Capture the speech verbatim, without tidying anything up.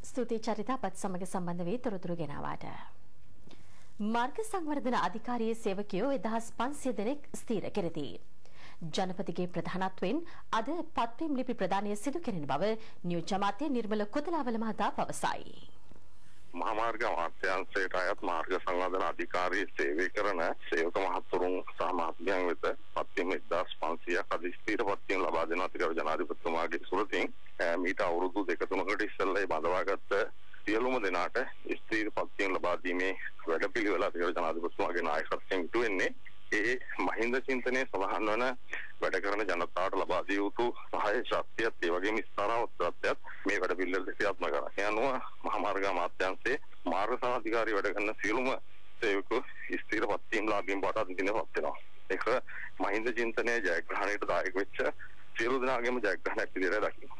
ස්තුතියි චරිතාපත් සමග සම්බන්ධ වී තොරතුරු ගෙනාවාට. මාර්ග සංවර්ධන අධිකාරියේ සේවකයෝ එදහස් පන්සිය දෙනෙක් ස්ථීර කෙරෙති. ජනපතිගේ ප්‍රධානත්වයෙන් අද පත්වීම් ලිපි ප්‍රදානය සිදු කෙරෙන බව නියෝජ්‍ය අමාත්‍ය නිර්මල කොතලාවල මහතා පවසයි. මහාමාර්ග අමාත්‍යාංශයට අයත් මාර්ග සංවර්ධන අධිකාරියේ සේවය කරන සේවක මහතුරුන් සහ මහත්මයන් වෙත පත්වීම් එක්දාස් පන්සියයක් අධි ස්ථීර පත්වීම් ලබා දෙන අධිකාර ජනාධිපතිතුමාගේ සුරතින් මීට අවුරුදු දෙක තුනකට ඉස්සෙල්ලා බඳවාගත්ත සියලුම දෙනාට ස්ථීර පත්වීම් ලබා දීමේ වැඩපිළිවෙල අධිකාර ජනාධිපතිතුමාගේ නායකත්වයෙන් ඉටු වෙන්නේ ඒ මහින්ද චින්තනයේ සඳහන් වන වැඩ කරන ජනතාවට ලබා දිය යුතු සහාය ශක්තියත් ඒ වගේම ස්ථාරවත්වයත් මේ වැඩ පිළිවෙල ක්‍රියාත්මක කරනවා. ඒ අනුව මහාමාර්ග අමාත්‍යාංශයේ මාර්ග සමාධිකාරී වැඩ කරන සියලුම සේවකයෝ ස්ථීර පත්වීම් ලාභීන් බවට දිනපත් වෙනවා. ඒක මහින්ද චින්තනයේ ජයග්‍රහණයට දායක වෙච්ච සියලු දෙනාගේම ජයග්‍රහණයක් විදිහට දකිනවා.